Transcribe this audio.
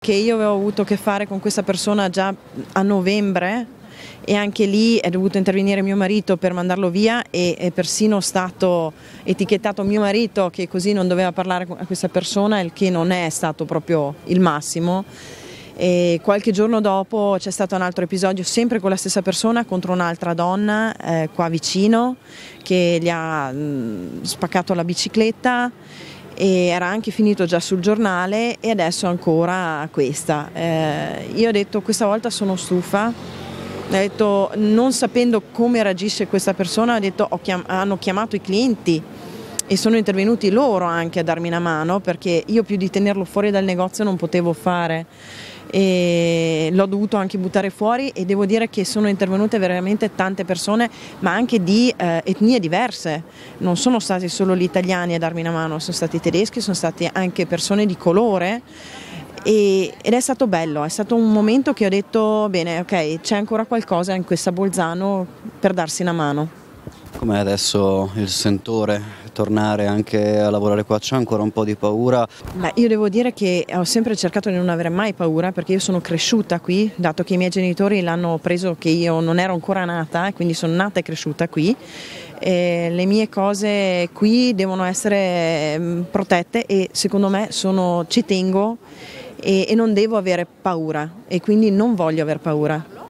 che io avevo avuto a che fare con questa persona già a novembre, e anche lì è dovuto intervenire mio marito per mandarlo via, e è persino stato etichettato mio marito che così non doveva parlare a questa persona, il che non è stato proprio il massimo. E qualche giorno dopo c'è stato un altro episodio sempre con la stessa persona contro un'altra donna qua vicino, che gli ha spaccato la bicicletta, e era anche finito già sul giornale, e adesso ancora questa. Io ho detto questa volta sono stufa, ho detto, non sapendo come reagisce questa persona, ho detto hanno chiamato i clienti e sono intervenuti loro anche a darmi una mano, perché io più di tenerlo fuori dal negozio non potevo fare, e l'ho dovuto anche buttare fuori, e devo dire che sono intervenute veramente tante persone, ma anche di etnie diverse. Non sono stati solo gli italiani a darmi una mano, sono stati tedeschi, sono stati anche persone di colore, ed è stato bello, è stato un momento che ho detto bene, ok, c'è ancora qualcosa in questa Bolzano per darsi una mano. Com'è adesso il sentore? Tornare anche a lavorare qua, c'è ancora un po' di paura? Beh, io devo dire che ho sempre cercato di non avere mai paura, perché io sono cresciuta qui, dato che i miei genitori l'hanno preso che io non ero ancora nata, quindi sono nata e cresciuta qui. Le mie cose qui devono essere protette, e secondo me ci tengo, e non devo avere paura, e quindi non voglio aver paura.